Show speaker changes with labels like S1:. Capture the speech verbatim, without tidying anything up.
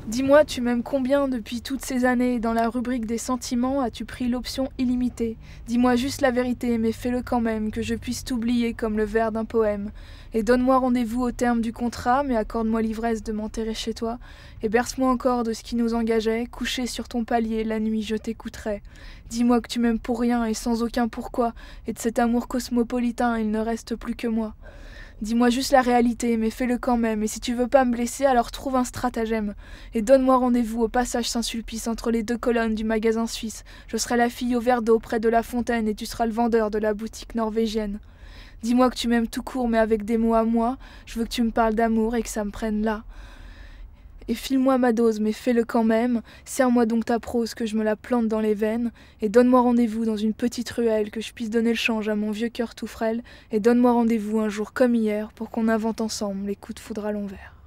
S1: Dis-moi, tu m'aimes combien depuis toutes ces années? Dans la rubrique des sentiments, as-tu pris l'option illimitée? Dis-moi juste la vérité, mais fais-le quand même, que je puisse t'oublier comme le vers d'un poème. Et donne-moi rendez-vous au terme du contrat, mais accorde-moi l'ivresse de m'enterrer chez toi. Et berce-moi encore de ce qui nous engageait, couché sur ton palier, la nuit je t'écouterai. Dis-moi que tu m'aimes pour rien et sans aucun pourquoi, et de cet amour cosmopolitain il ne reste plus que moi. Dis-moi juste la réalité, mais fais-le quand même, et si tu veux pas me blesser, alors trouve un stratagème. Et donne-moi rendez-vous au passage Saint-Sulpice, entre les deux colonnes du magasin suisse. Je serai la fille au verre d'eau près de la fontaine, et tu seras le vendeur de la boutique norvégienne. Dis-moi que tu m'aimes tout court, mais avec des mots à moi. Je veux que tu me parles d'amour et que ça me prenne là. Et file-moi ma dose, mais fais-le quand même. Serre-moi donc ta prose, que je me la plante dans les veines. Et donne-moi rendez-vous dans une petite ruelle, que je puisse donner le change à mon vieux cœur tout frêle. Et donne-moi rendez-vous un jour comme hier, pour qu'on invente ensemble les coups de foudre à l'envers.